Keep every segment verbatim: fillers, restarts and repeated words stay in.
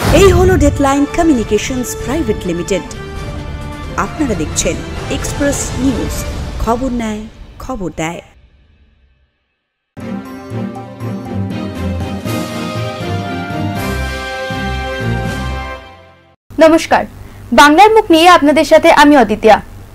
এই হলো deadline communications private limited. আপনারা দেখছেন এক্সপ্রেস নিউজ, খবর নেয় খবর দেয়। নমস্কার, বাংলার মুখ নিয়ে আপনাদের সাথে আমি অদিতিয়া।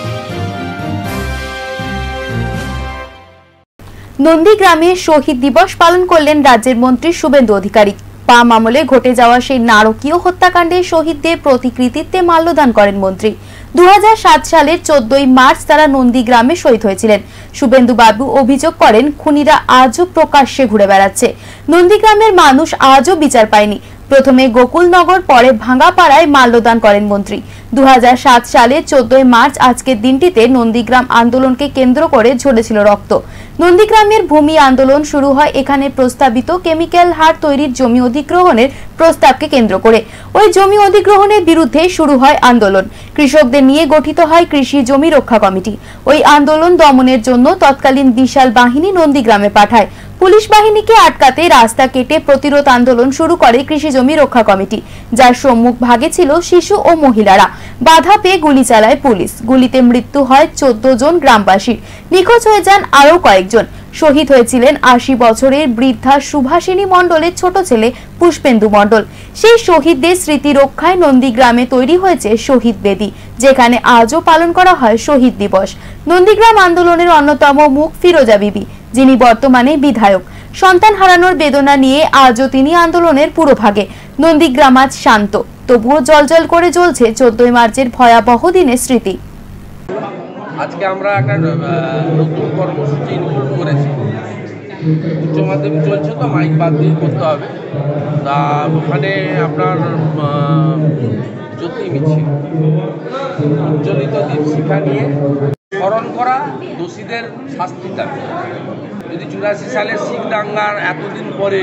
নন্দীগ্রামে শহীদ দিবস পালন করলেন রাজ্যের মন্ত্রী শুভেন্দু অধিকারী। বাম আমলে ঘটে যাওয়া সেই নারকীয় হত্যাকাণ্ডে শহীদদের প্রতিকৃতিতে মাল্যদান করেন মন্ত্রী। দু হাজার সাত সালের চোদ্দই মার্চ তারা নন্দীগ্রামে শহীদ হয়েছিলেন। শুভেন্দু বাবু অভিযোগ করেন, খুনিরা আজও প্রকাশ্যে ঘুরে বেড়াচ্ছে। নন্দীগ্রামের মানুষ আজও বিচার পায়নি। প্রথমে গোকুলনগর, পরে ভাঙ্গাপাড়ায় মাল্যদান করেন মন্ত্রী। দু হাজার সাত সালে চোদ্দই মার্চ আজকের দিনটিতে নন্দীগ্রাম আন্দোলনকে কেন্দ্র করে ঝরেছিল রক্ত। নন্দীগ্রামের ভূমি আন্দোলন শুরু হয় এখানে প্রস্তাবিত কেমিক্যাল হাট তৈরির জমি অধিগ্রহণের প্রস্তাবকে কেন্দ্র করে। ওই জমি অধিগ্রহণের বিরুদ্ধে শুরু হয় আন্দোলন। কৃষকদের নিয়ে গঠিত হয় কৃষি জমি রক্ষা কমিটি। ওই আন্দোলন দমনের জন্য তৎকালীন বিশাল বাহিনী নন্দীগ্রামে পাঠায়। পুলিশ বাহিনীকে আটকাতে রাস্তা কেটে প্রতিরোধ আন্দোলন শুরু করে কৃষি জমি রক্ষা কমিটি, যার সম্মুখ ভাগে ছিল শিশু ও মহিলারা। বাধা পেয়ে গুলি চালায় পুলিশ। গুলিতে মৃত্যু হয় চোদ্দ জন গ্রামবাসীর। নিখোঁজ হয়ে যান আরও কয়েকজন। শহীদ হয়েছিলেন আশি বছরের বৃদ্ধা সুভাষিনী মণ্ডলের ছোট ছেলে পুষ্পেন্দু মণ্ডল। সেই শহীদদের স্মৃতি রক্ষায় নন্দীগ্রামে তৈরি হয়েছে শহীদ বেদি, যেখানে আজও পালন করা হয় শহীদ দিবস। নন্দীগ্রাম আন্দোলনের অন্যতম মুখ ফিরোজা বিবি, যিনি বর্তমানে বিধায়ক। সন্তান হারানোর বেদনা নিয়ে আজও তিনি আন্দোলনের পুরোভাগে। নন্দীগ্রাম আজ শান্ত, তবুও জলজল করে জ্বলছে চোদ্দই মার্চের ভয়াবহ দিনের স্মৃতি। আজকে আমরা একটা নতুন কর্মসূচি ইনক্লুড করেছি। উচ্চ মাধ্যমিক চলছে তো মাইক বাদ দিয়ে করতে হবে। তা ওখানে আপনার জ্যোতি মিছিল, উজ্জ্বলিত দীপশিখা নিয়ে স্মরণ করা দোষীদের শাস্তি দাবি। যদি চুরাশি সালের শিখ দাঙ্গার এতদিন পরে,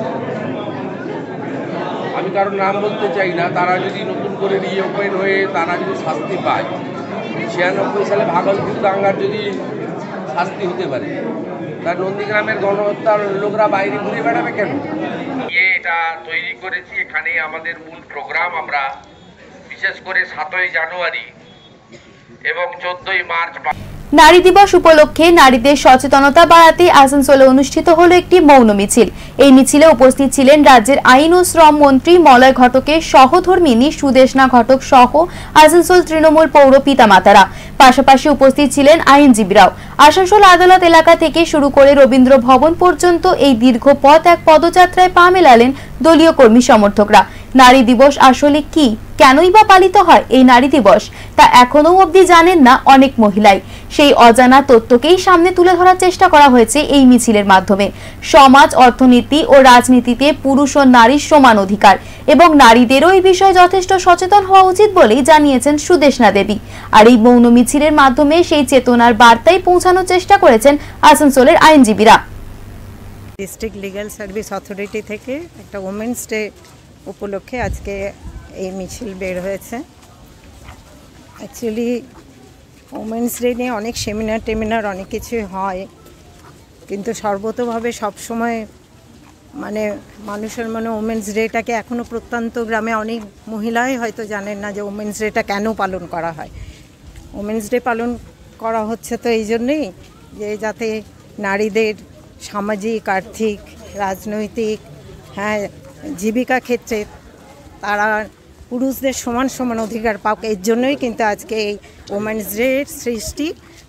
আমি কারোর নাম বলতে চাই না, তারা যদি নতুন করে রিওপেন হয়ে তারা যদি শাস্তি পায়, ছিয়ানব্বই সালে ভাগলপুর দাঙ্গার যদি শাস্তি হতে পারে, তার নন্দীগ্রামের গণহত্যার লোকরা বাইরে ঘুরে বেড়াবে কেন? এটা তৈরি করেছি। এখানে আমাদের মূল প্রোগ্রাম, আমরা বিশেষ করে সাতই জানুয়ারি এবং চোদ্দই মার্চ নারী দিবস উপলক্ষে নারীদের সচেতনতা বাড়াতে আসানসোলে অনুষ্ঠিত হলো একটি মৌন মিছিল। এই মিছিলে উপস্থিত ছিলেন রাজ্যের আইন ও শ্রম মন্ত্রী মলয় ঘটকের সহধর্মিনী সুদেশনা ঘটক সহ আসানসোল তৃণমূল পৌর পিতামাতারা। পাশাপাশি উপস্থিত ছিলেন আইনজীবীরাও। আসানসোল আদালত এলাকা থেকে শুরু করে রবীন্দ্র ভবন পর্যন্ত এই দীর্ঘ পথ এক পদযাত্রায় পা মেলালেন দলীয় কর্মী সমর্থকরা। নারী দিবস আসলে কি, কেনই বা পালিত হয় এই নারী দিবস, তা এখনো অবধি জানেন না অনেক মহিলাই। সেই অজানা তথ্যকেই সামনে তুলে ধরার চেষ্টা করা হয়েছে এই মিছিলের মাধ্যমে। সমাজ, অর্থনীতি ও রাজনীতিতে পুরুষ ও নারীর সমান অধিকার এবং নারীদেরও এই বিষয়ে যথেষ্ট সচেতন হওয়া উচিত বলেই জানিয়েছেন সুদেশনা দেবী। আর এই মৌন মিছিলের মাধ্যমে সেই চেতনার বার্তাই পৌঁছানোর চেষ্টা করেছেন আসানসোলের আইনজীবীরা। ডিস্ট্রিক্ট লিগ্যাল সার্ভিস অথরিটি থেকে একটা ওমেন্স ডে উপলক্ষে আজকে এই মিছিল বের হয়েছে। অ্যাকচুয়ালি ওমেন্স ডে নিয়ে অনেক সেমিনার টেমিনার অনেক কিছু হয়, কিন্তু সর্বতভাবে সবসময় মানে মানুষের মনে ওমেন্স ডেটাকে এখনও প্রত্যন্ত গ্রামে অনেক মহিলাই হয়তো জানেন না যে ওমেন্স ডেটা কেন পালন করা হয়। ওমেন্স ডে পালন করা হচ্ছে তো এই জন্যেই যে যাতে নারীদের সামাজিক, আর্থিক, রাজনৈতিক, হ্যাঁ জীবিকা ক্ষেত্রে তারা পুরুষদের সমান সমান অধিকার পাক। এর জন্যই কিন্তু আজকে এই ওমেন্স ডের সৃষ্টি।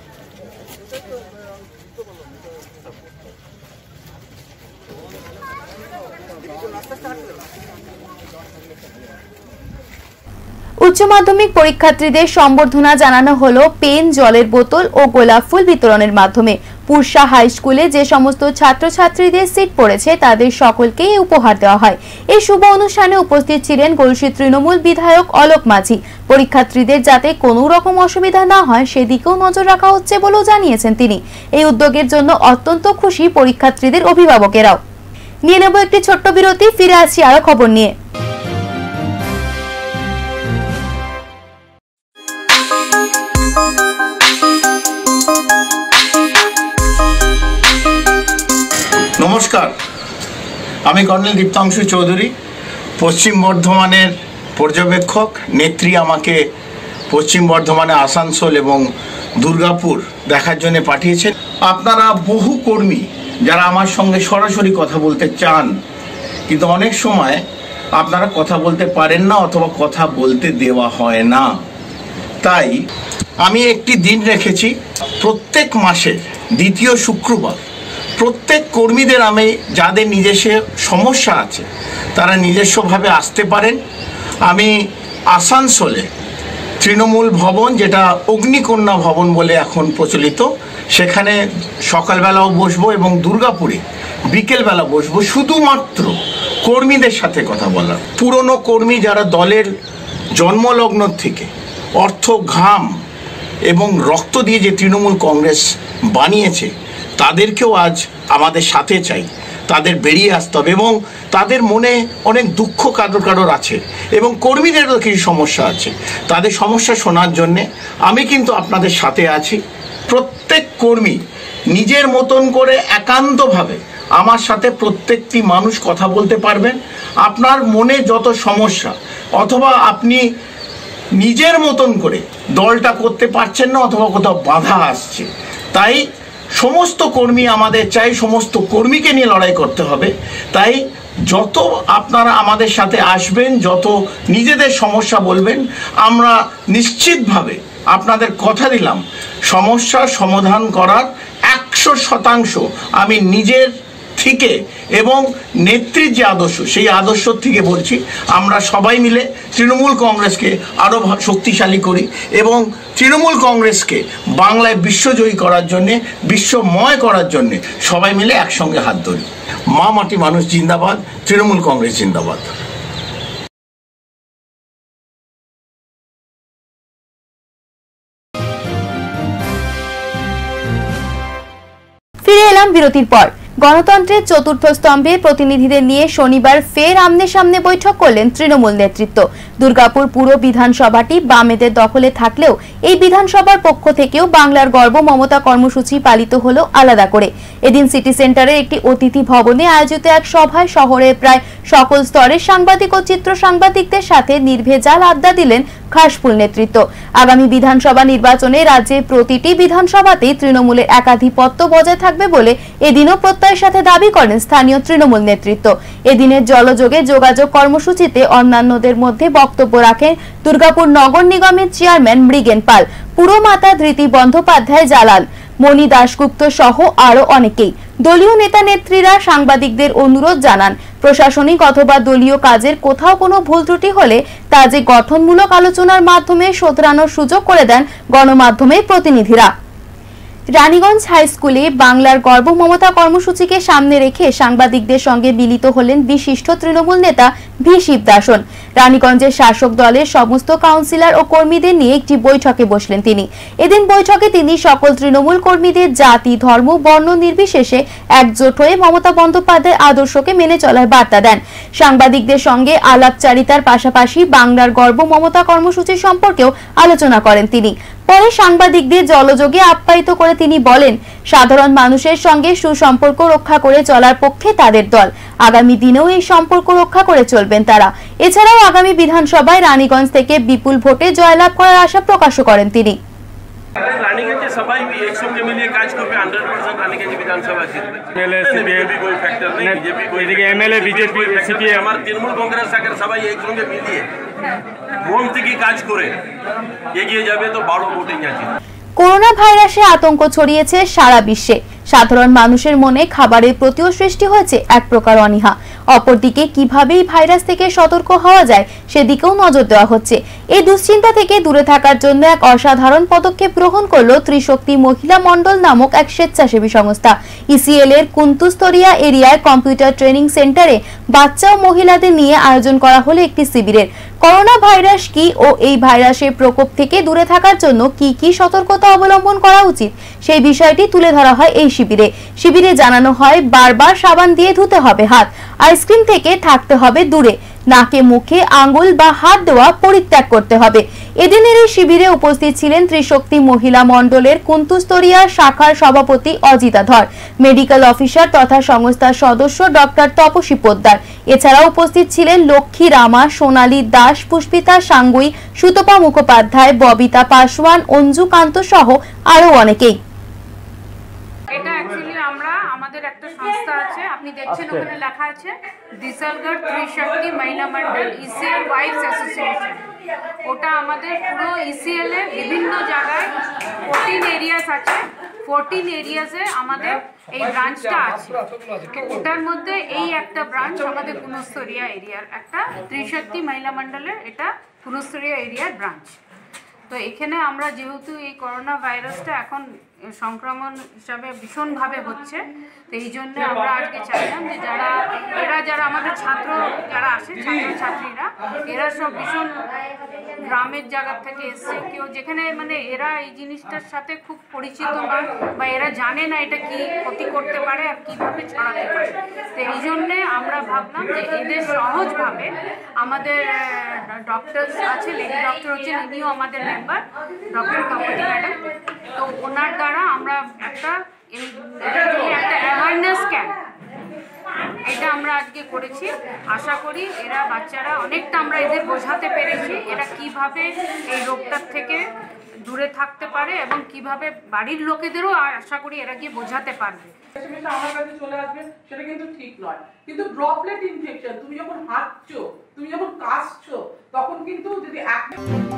উচ্চ মাধ্যমিক পরীক্ষার্থীদের সম্বর্ধনা জানানো হলো পেন, জলের বোতল ও গোলাপ ফুল বিতরণের মাধ্যমে। পুরসা হাই স্কুলে যে সমস্ত ছাত্রছাত্রীদের সিট পড়েছে তাদের সকলকে উপহার দেওয়া হয়। এই শুভ অনুষ্ঠানে উপস্থিত ছিলেন গলসি তৃণমূল বিধায়ক অলোক মাঝি। পরীক্ষার্থীদের যাতে কোনো রকম অসুবিধা না হয় সেদিকেও নজর রাখা হচ্ছে বলেও জানিয়েছেন তিনি। এই উদ্যোগের জন্য অত্যন্ত খুশি পরীক্ষার্থীদের অভিভাবকেরাও। নিয়ে নেব একটি ছোট্ট বিরতি, ফিরে আসছি আরো খবর নিয়ে। নমস্কার, আমি কর্নেল দীপ্তাংশু চৌধুরী, পশ্চিম বর্ধমানের পর্যবেক্ষক নেত্রী আমাকে পশ্চিম বর্ধমানে আসানসোল এবং দুর্গাপুর দেখার জন্য পাঠিয়েছেন। আপনারা বহু কর্মী যারা আমার সঙ্গে সরাসরি কথা বলতে চান, কিন্তু অনেক সময় আপনারা কথা বলতে পারেন না অথবা কথা বলতে দেওয়া হয় না। তাই আমি একটি দিন রেখেছি, প্রত্যেক মাসের দ্বিতীয় শুক্রবার প্রত্যেক কর্মীদের আমি যাদের নিজস্ব সমস্যা আছে তারা নিজস্বভাবে আসতে পারেন। আমি আসানসোলে তৃণমূল ভবন, যেটা অগ্নিকন্যা ভবন বলে এখন প্রচলিত, সেখানে সকালবেলাও বসবো এবং দুর্গাপুরে বিকেলবেলা বসবো, শুধুমাত্র কর্মীদের সাথে কথা বলার। পুরনো কর্মী যারা দলের জন্মলগ্ন থেকে অর্থ, ঘাম এবং রক্ত দিয়ে যে তৃণমূল কংগ্রেস বানিয়েছে তাদেরকেও আজ আমাদের সাথে চাই, তাদের বেরিয়ে আসতে হবে। এবং তাদের মনে অনেক দুঃখ কারোর কারোর আছে এবং কর্মীদেরও কিছু সমস্যা আছে, তাদের সমস্যা শোনার জন্যে আমি কিন্তু আপনাদের সাথে আছি। প্রত্যেক কর্মী নিজের মতন করে একান্তভাবে আমার সাথে প্রত্যেকটি মানুষ কথা বলতে পারবেন। আপনার মনে যত সমস্যা অথবা আপনি নিজের মতন করে দলটা করতে পারছেন না অথবা কোথাও বাধা আসছে, তাই সমস্ত কর্মী আমাদের চাই, সমস্ত কর্মীকে নিয়ে লড়াই করতে হবে। তাই যত আপনারা আমাদের সাথে আসবেন, যত নিজেদের সমস্যা বলবেন, আমরা নিশ্চিতভাবে আপনাদের কথা দিলাম সমস্যার সমাধান করার একশো শতাংশ আমি নিজের থেকে এবং নেত্রীর যে আদর্শ সেই আদর্শ থেকে বলছি, আমরা সবাই মিলে তৃণমূল কংগ্রেসকে আরও শক্তিশালী করি এবং তৃণমূল কংগ্রেসকে বাংলায় বিশ্বজয়ী করার জন্যে, বিশ্বময় করার জন্যে সবাই মিলে একসঙ্গে হাত ধরি। মা মাটি মানুষ জিন্দাবাদ, তৃণমূল কংগ্রেস জিন্দাবাদ। ফিরে এলাম বিরতির পর। গণতন্ত্রের চতুর্থ স্তম্ভে প্রতিনিধিদের নিয়ে শনিবার ফের আমনে সামনে বৈঠক করলেন তৃণমূল নেতৃত্ব। দুর্গাপুর পুর বিধানসভাটি বামেদের দখলে থাকলেও এই বিধানসভার পক্ষ থেকেও বাংলার গর্ব মমতা কর্মসূচি পালিত হলো আলাদা করে। এদিন সিটি সেন্টারের একটি অতিথি ভবনে আয়োজিত এক সভায় শহরের প্রায় সকল স্তরের সাংবাদিক ও চিত্র সাংবাদিকদের সাথে নির্ভেজাল আড্ডা দিলেন খাসফুল নেতৃত্ব। আগামী বিধানসভা নির্বাচনে রাজ্যের প্রতিটি বিধানসভাতেই তৃণমূলের একাধিপত্য বজায় থাকবে বলে এদিনও প্রত্যয়ের সাথে দাবি করেন স্থানীয় তৃণমূল নেতৃত্ব। এদিনের জলযোগে যোগাযোগ কর্মসূচিতে অন্যান্যদের মধ্যে বক্তব্য রাখেন দুর্গাপুর নগর নিগমের চেয়ারম্যান মৃগেন পাল, পুরমাতা ধৃতি বন্দ্যোপাধ্যায় জালাল, মণি দাশগুপ্ত সহ আরো অনেকেই। দলীয় নেতা নেত্রীরা সাংবাদিকদের অনুরোধ জানান, প্রশাসনিক অথবা দলীয় কাজের কোথাও কোনো ভুল ত্রুটি হলে তা যে গঠনমূলক আলোচনার মাধ্যমে শোধরানোর সুযোগ করে দেন গণমাধ্যমের প্রতিনিধিরা। রানীগঞ্জ হাই স্কুলে বাংলার গর্ব মমতা কর্মসূচিকে সামনে রেখে সাংবাদিকদের সঙ্গে মিলিত হলেন বিশিষ্ট তৃণমূল নেতা ভি শিবদাসন। রানীগঞ্জের শাসক দলের সমস্ত কাউন্সিলর ও কর্মীদের নিয়ে একটি বৈঠকে বসলেন তিনি। এদিন বৈঠকে তিনি সকল তৃণমূল কর্মীদের জাতি, ধর্ম, বর্ণ নির্বিশেষে একজোট হয়ে মমতা বন্দ্যোপাধ্যায়ের আদর্শকে মেনে চলার বার্তা দেন। সাংবাদিকদের সঙ্গে আলাপচারিতার পাশাপাশি বাংলার গর্ব মমতা কর্মসূচি সম্পর্কেও আলোচনা করেন তিনি। পরে সাংবাদিকদের জলযোগে আপ্যায়িত করে তিনি বলেন, সাধারণ মানুষের সঙ্গে সুসম্পর্ক রক্ষা করে চলার পক্ষে তাদের দল। আগামী দিনেও এই সম্পর্ক রক্ষা করে চলবেন তারা। এছাড়াও আগামী বিধানসভায় রানীগঞ্জ থেকে বিপুল ভোটে জয়লাভ করার আশা প্রকাশ করেন তিনি। রানীগঞ্জে সবাই একসঙ্গে মিলিয়ে কাজ করবে, হান্ড্রেড পার্সেন্ট রানীগঞ্জ বিধানসভা জিতবে। বিজেপি কোই ফ্যাক্টর নেই, বিজেপি কোই এদিকে এমএলএ বিজেপি সিপিএম আমার তৃণমূল কংগ্রেস শাখার সবাই একসঙ্গে মিলিয়ে মন থেকে কাজ করে এগিয়ে যাবে তো বড় ভোটে আছে। করোনা ভাইরাসে আতঙ্ক ছড়িয়েছে সারা বিশ্বে। সাধারণ মানুষের মনে খাবারের প্রতিও সৃষ্টি হয়েছে এক প্রকার অনীহা। অপরদিকে কিভাবে এই ভাইরাস থেকে সতর্ক হওয়া যায় সেদিকেও নজর দেওয়া হচ্ছে। এই দুশ্চিন্তা থেকে দূরে থাকার জন্য এক অসাধারণ পদক্ষেপ গ্রহণ করলো ত্রিশক্তি মহিলা মণ্ডল নামক এক স্বেচ্ছাসেবী সংস্থা। ইসিএল এর কুন্তুস্তরিয়া এরিয়ায় কম্পিউটার ট্রেনিং সেন্টারে বাচ্চা ও মহিলাদের নিয়ে আয়োজন করা হলো একটি শিবিরের। করোনা ভাইরাস কি ও এই ভাইরাসের প্রকোপ থেকে দূরে থাকার জন্য কি কি সতর্কতা অবলম্বন করা উচিত সেই বিষয়টি তুলে ধরা হয় এই শিবিরে। শিবিরে জানানো হয়, বারবার সাবান দিয়ে ধুতে হবে হাত, আইসক্রিম থেকে থাকতে হবে দূরে, নাকে মুখে আঙ্গুল বা হাত দেওয়া পরিত্যাগ করতে হবে। এদিনের এই শিবিরে উপস্থিত ছিলেন ত্রিশক্তি মহিলা মণ্ডলের কুন্তুস্তরিয়া শাখার সভাপতি অজিতা ধর, মেডিকেল অফিসার তথা সংস্থার সদস্য ডক্টর তপসী পোদ্দার। এছাড়াও উপস্থিত ছিলেন লক্ষ্মী রামা, সোনালী দাস, পুষ্পিতা সাঙ্গুই, সুতপা মুখোপাধ্যায়, ববিতা পাসওয়ান, অঞ্জু কান্ত সহ আরো অনেকেই। এটা অ্যাকচুয়ালি আমরা আমাদের একটা সংস্থা আছে, আপনি দেখছেন ওখানে লেখা আছে দিশালগড় ত্রিশক্তি মহিলা মন্ডল ইসিএল ওয়াইফস অ্যাসোসিয়েশন। ওটা আমাদের পুরো ইসিএল এ বিভিন্ন জায়গায় ফোরটিন এরিয়াস আছে, ফোরটিন এরিয়াসে আমাদের এই ব্রাঞ্চটা আছে। তো ওটার মধ্যে এই একটা ব্রাঞ্চ আমাদের গুণস্তরিয়া এরিয়ার একটা ত্রিশক্তি মহিলা মন্ডলের, এটা গুণস্তরিয়া এরিয়ার ব্রাঞ্চ। তো এখানে আমরা যেহেতু এই করোনা ভাইরাসটা এখন সংক্রমণ হিসাবে ভীষণভাবে হচ্ছে, তো এই জন্য আমরা আজকে চাইলাম যে যারা এরা যারা আমাদের ছাত্র যারা আসে ছাত্রছাত্রীরা, এরা সব ভীষণ গ্রামের জায়গা থেকে এসছে, কেউ যেখানে মানে এরা এই জিনিসটার সাথে খুব পরিচিত নয় বা এরা জানে না এটা কি ক্ষতি করতে পারে আর কীভাবে ছড়াতে পারে। তো এই জন্যে আমরা ভাবলাম যে এদের সহজভাবে আমাদের ডক্টর আছে, লেডি ডক্টর হচ্ছেন, ইনিও আমাদের মেম্বার ডক্টর কাপতি ম্যাডাম। তো ওনার দ্বারা আমরা একটা এই একটা অ্যাওয়ারনেস ক্যাম্প এটা আমরা আজকে করেছি। আশা করি এরা বাচ্চারা অনেকটা আমরা এদের বোঝাতে পেরেছি এরা কিভাবে এই রোগটার থেকে দূরে থাকতে পারে এবং কিভাবে বাড়ির লোকেদেরও আশা করি এরা গিয়ে বোঝাতে পারবে। আমার কাছে চলে আসবে সেটা কিন্তু ঠিক নয়, কিন্তু ড্রপলেট ইনফেকশন, তুমি যখন হাঁটছো, তুমি যখন কাশছো, তখন কিন্তু যদি এক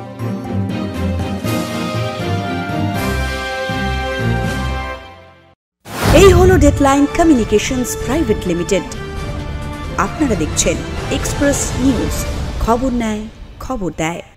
এই হলো ডেডলাইন কমিউনিকেশনস প্রাইভেট লিমিটেড। আপনারা দেখছেন এক্সপ্রেস নিউজ, খবর নেয় খবর দেয়।